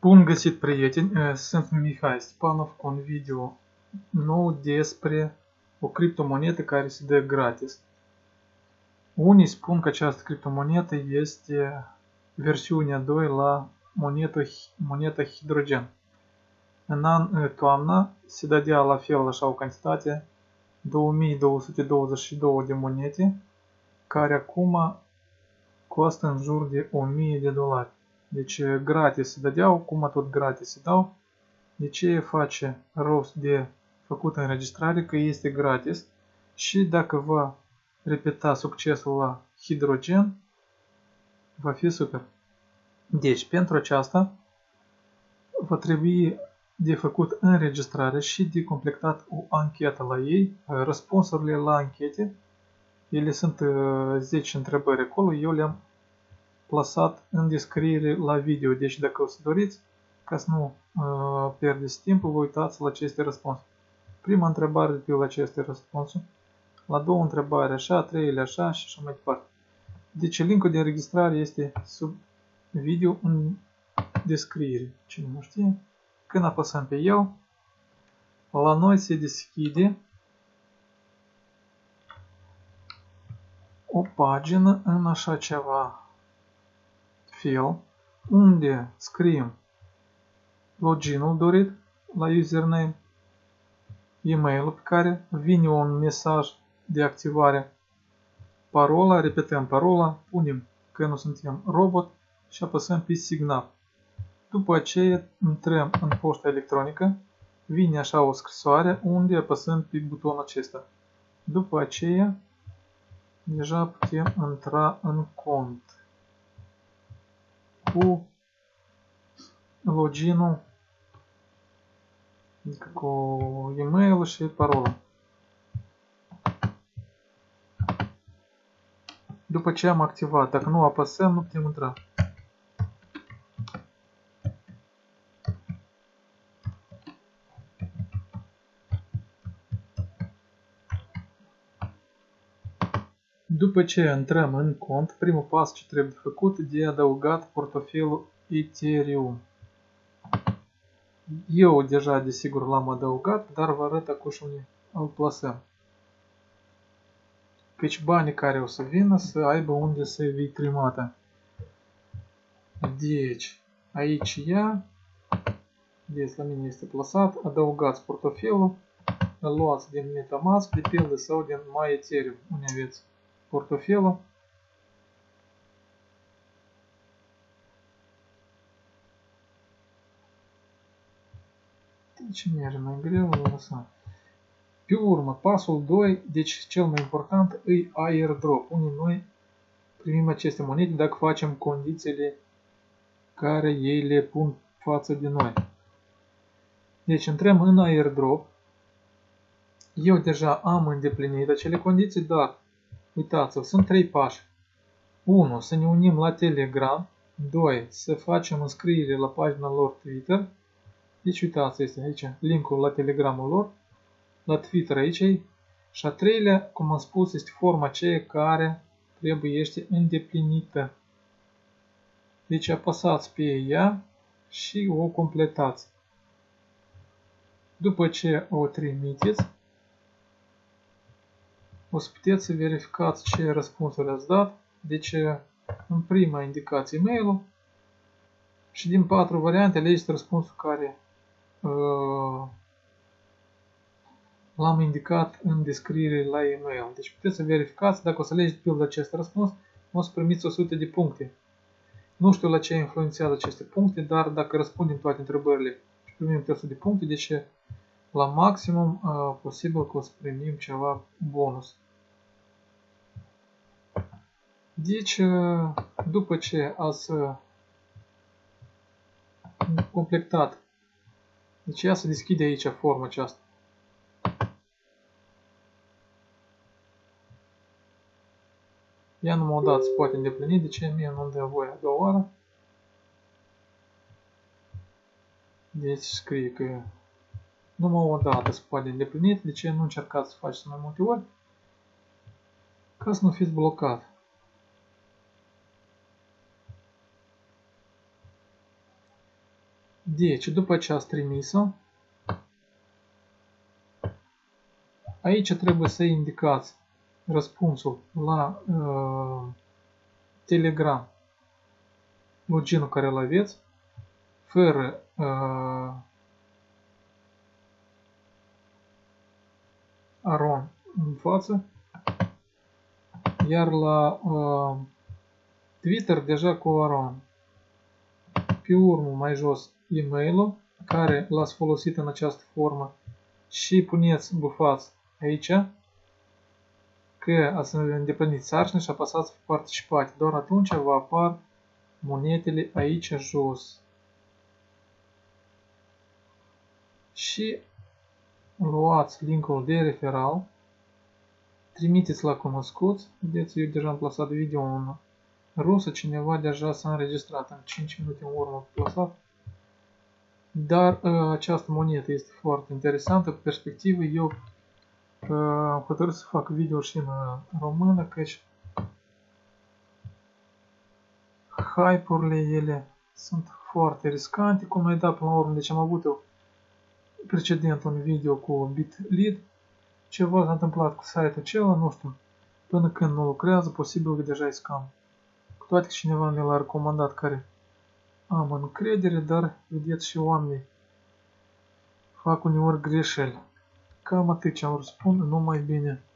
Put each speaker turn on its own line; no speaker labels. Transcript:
Bun găsit, prieteni! Sunt Mihai Stepanov cu un video nou despre o criptomonedă care se dă gratis. Unii spun că această criptomonedă este versiunea 2 la moneda Hidrogen. În toamna se dădea la fel așa o cantitate 2222 de monede, care acum costă în jur de $1000. Deci gratis se dădeau, cum tot gratis se dau. De ce face rost de făcut înregistrare? Că este gratis și dacă va repeta succesul la Hidrogen, va fi super. Deci, pentru aceasta, va trebui de făcut înregistrare și de completat o anchetă la ei. Răspunsurile la anchete, ele sunt 10 întrebări acolo, eu le-am plasat în descriere la video. Deci dacă o să doriți, ca să nu pierdeți timpul, vă uitați la aceste răspunsuri. Prima întrebare de pe la aceste răspunsuri, la doua întrebare așa, a treilea așa și așa mai departe. Deci linkul de înregistrare este sub video în descriere. Cine nu știe, când apăsăm pe el, la noi se deschide o pagină în așa ceva fel, unde scriem loginul dorit la username, e-mailul pe care vine un mesaj de activare, parola, repetăm parola, punem că nu suntem robot și apăsăm pe semnal. După aceea intrăm în poșta electronică, vine așa o scrisoare unde apăsăm pe butonul acesta. După aceea deja putem intra în cont cu loginul, adică cu e-mail și parola. După ce am activat, dacă nu apăsăm, nu putem intra. După ce intrăm în cont, primul pas ce trebuie făcut de adăugat portofelul Ethereum. Eu deja desigur l-am adăugat, dar vă arăt acum și unde îl plasăm. Căci banii care o să vină să aibă unde să fie trimată. Deci, aici deci la mine este plasat, adăugați portofelul, îl luați din MetaMask, de pildă sau din MyEthereum, unde aveți portofelul. Deci merge mai greu, lăsăm. Pe urmă, pasul 2, deci cel mai important, e airdrop, unde noi primim aceste monede dacă facem condițiile care ei le pun față de noi. Deci intrăm în airdrop. Eu deja am îndeplinit acele condiții, dar uitați-vă, sunt 3 pași. 1. Să ne unim la Telegram. 2. Să facem înscriere la pagina lor Twitter. Deci uitați, este aici linkul la Telegramul lor. La Twitter aici. Și a treilea, cum am spus, este forma aceea care trebuie îndeplinită. Deci apăsați pe ea și o completați. După ce o trimiteți, o să puteți să verificați ce răspunsuri ați dat. Deci, în prima indicați e-mail-ul și din 4 variante alegeți răspunsul care l-am indicat în descriere la e-mail. Deci puteți să verificați, dacă o să alegeți pildă acest răspuns, o să primiți 100 de puncte. Nu știu la ce influențează aceste puncte, dar dacă răspundem toate întrebările și primim 100 de puncte, deci la maximum posibil că o să primim ceva bonus. Deci, după ce ați completat, deci ea se deschide aici forma aceasta. Ea numai o dată se poate îndeplini, de ce mie nu-mi dă voie a doua oară. Deci scrie că numai o dată se poate îndeplini, de ce nu încercați să faceți mai multe ori, ca să nu fiți blocat. Deci, după ce ați trimis-o, aici trebuie să indicați răspunsul la Telegram, loginul care îl aveți, fără Aron în față, iar la Twitter deja cu Aron. Pe urmă, mai jos, e-mailul care l-ați folosit în această formă și puneți, bufați aici că ați îndeplinit sarcina și apăsați pe participate. Doar atunci vă apar monetele aici jos. Și luați linkul de referal, trimiteți la cunoscuți. Vedeți, eu deja am plasat video în rusă, cineva deja s-a înregistrat în 5 minute în urmă plasat. Dar această monetă este foarte interesantă, pe perspectivă. Eu am hotărât să fac video și în română, căci hype-urile ele sunt foarte riscante, cum ai dat până la urmă. Deci am avut eu precedent un video cu BitLead, ceva s-a întâmplat cu site-ul acela, nu știu, până când nu lucrează, posibil că deja e scam. Cu toate că cineva mi l-a recomandat care am încredere, dar vedeți și oamenii fac uneori greșeli. Cam atât ce am vrut să spun, numai bine.